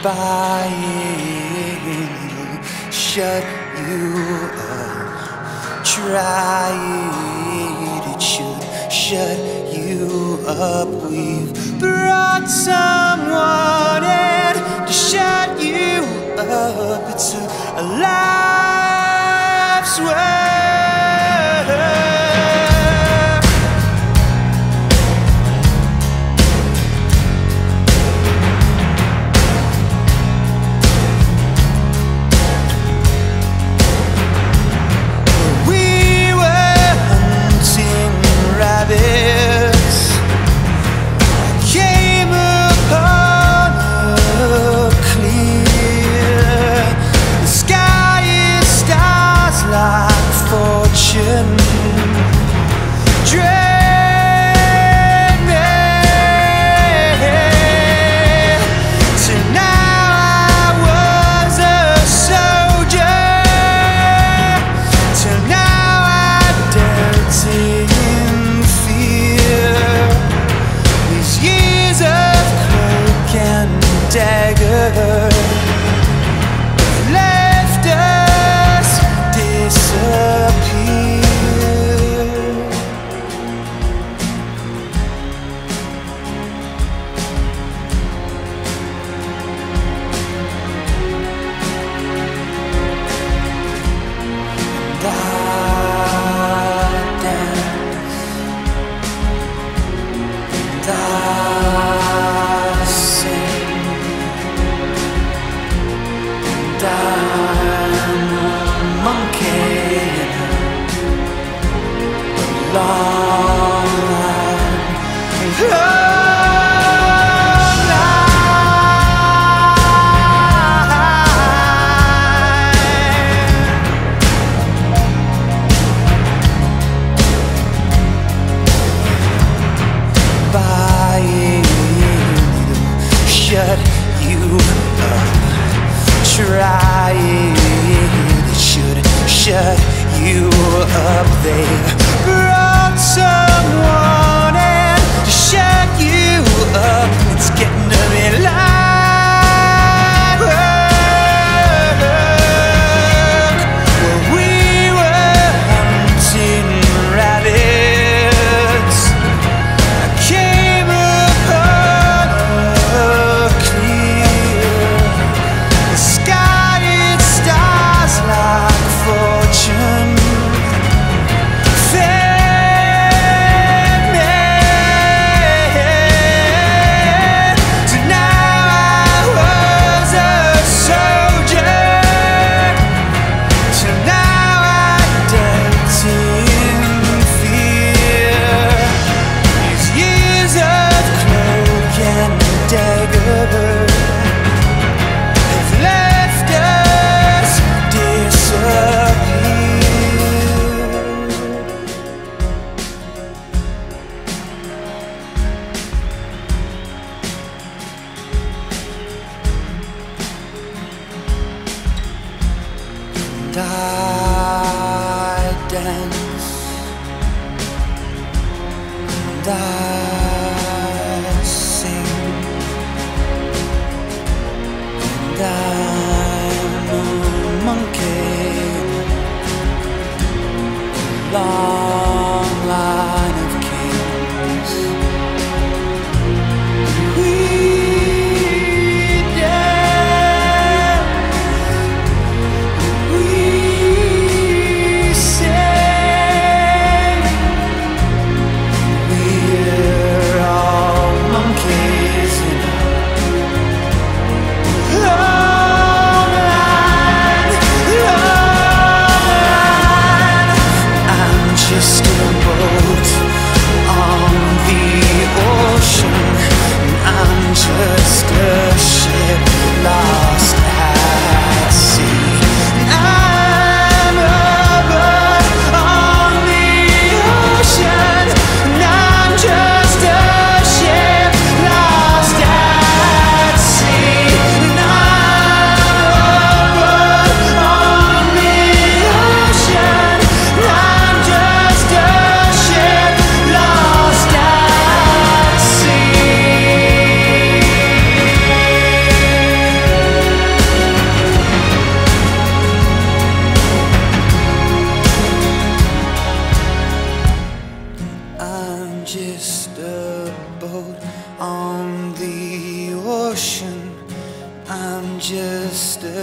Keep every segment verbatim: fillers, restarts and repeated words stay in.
buying, shut you up. Try it, it should shut you up. We've brought someone in to shut you up. It's a, a life's work. Left us disappear. And I dance, and I I'm a monkey in a long line, long line. Buying to shut you up. Try it, it should shut you up. They brought someone in to shut you up. It's getting a bit like work. Well, we were hunting rabbits. I came upon a clear sky, it stars like fortune. Fed me. So now I was a soldier. So now I dance in fear. These years of cloak and dagger and I dance, and I sing, and I'm a monkey, a long line of kings. We yeah.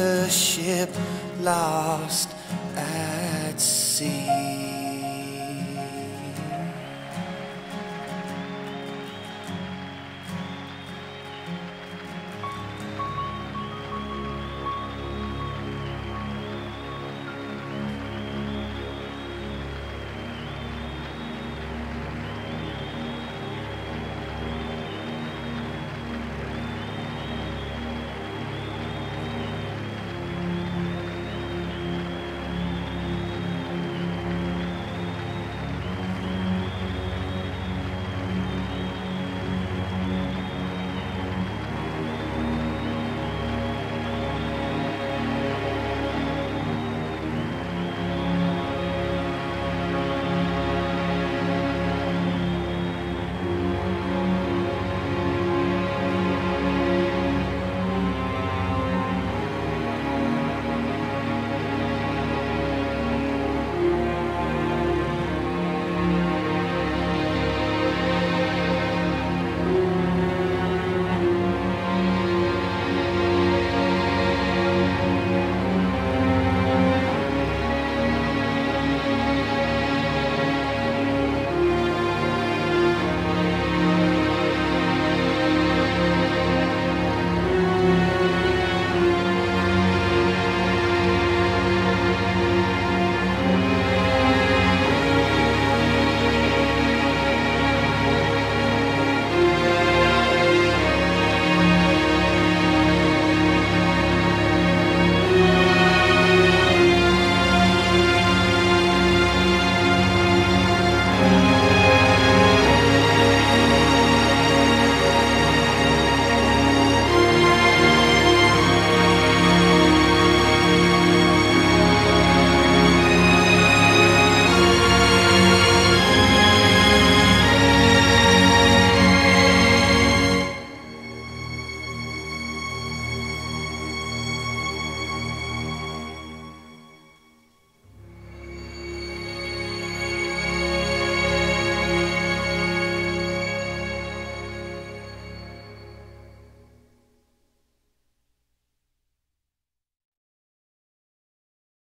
a ship lost at sea.